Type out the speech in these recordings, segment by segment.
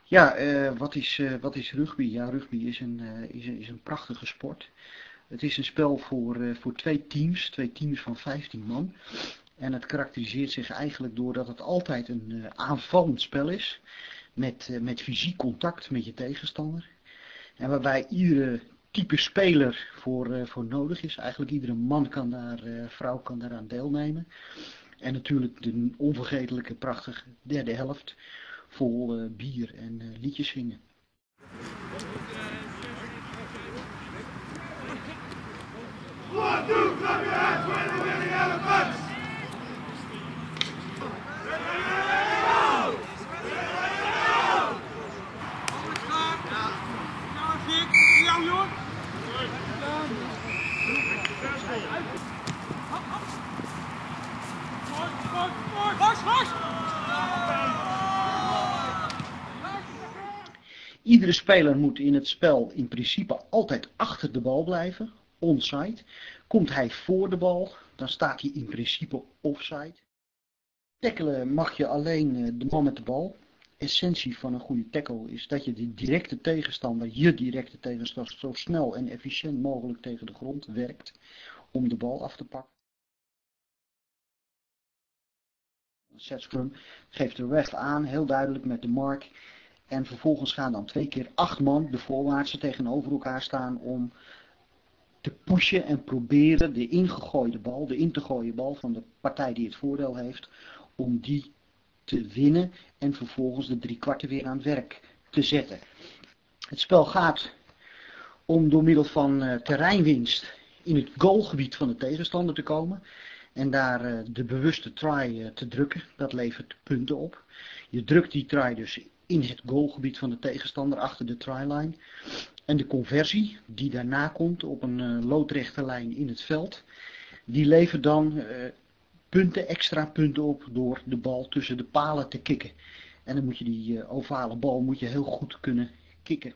Ja, wat is rugby? Ja, rugby is een prachtige sport. Het is een spel voor twee teams van 15 man. En het karakteriseert zich eigenlijk doordat het altijd een aanvallend spel is. Met fysiek contact met je tegenstander. En waarbij iedere type speler voor nodig is. Eigenlijk iedere man kan vrouw kan daaraan deelnemen. En natuurlijk de onvergetelijke prachtige derde helft. Vol bier en liedjes zingen. Iedere speler moet in het spel in principe altijd achter de bal blijven, onside. Komt hij voor de bal, dan staat hij in principe offside. Tackelen mag je alleen de man met de bal. Essentie van een goede tackle is dat je je directe tegenstander zo snel en efficiënt mogelijk tegen de grond werkt om de bal af te pakken. Een set scrum geeft de ref aan, heel duidelijk met de mark. En vervolgens gaan dan 2 keer 8 man, de voorwaartse, tegenover elkaar staan om te pushen en proberen de in te gooien bal van de partij die het voordeel heeft, om die te winnen en vervolgens de 3/4 weer aan het werk te zetten. Het spel gaat om door middel van terreinwinst in het goalgebied van de tegenstander te komen en daar de bewuste try te drukken. Dat levert punten op. Je drukt die try dus in het goalgebied van de tegenstander achter de tryline. En de conversie die daarna komt op een loodrechte lijn in het veld, die levert dan extra punten op door de bal tussen de palen te kicken. En dan moet je die ovale bal heel goed kunnen kicken.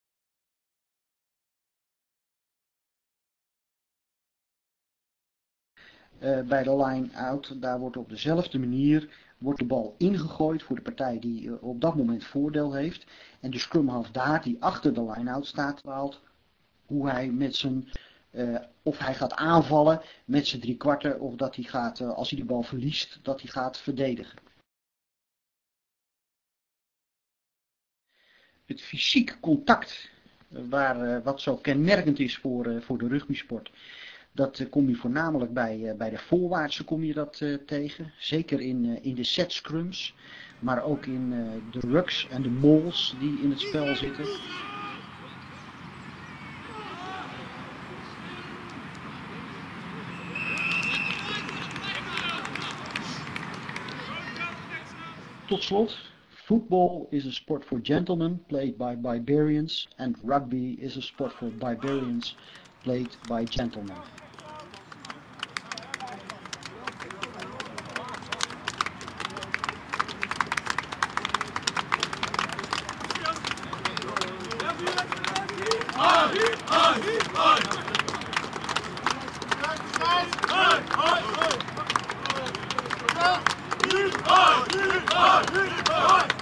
Bij de line-out, daar wordt op dezelfde manier de bal ingegooid voor de partij die op dat moment voordeel heeft. En de scrumhalf daar, die achter de line-out staat, bepaalt hoe hij of hij gaat aanvallen met zijn 3/4 of dat hij gaat, als hij de bal verliest, dat hij gaat verdedigen. Het fysiek contact, wat zo kenmerkend is voor de rugbysport, dat kom je voornamelijk bij de voorwaartse tegen. Zeker in de set scrums, maar ook in de rucks en de mauls die in het spel zitten. Tot slot, football is a sport for gentlemen played by barbarians and rugby is a sport for barbarians played by gentlemen. Hoi!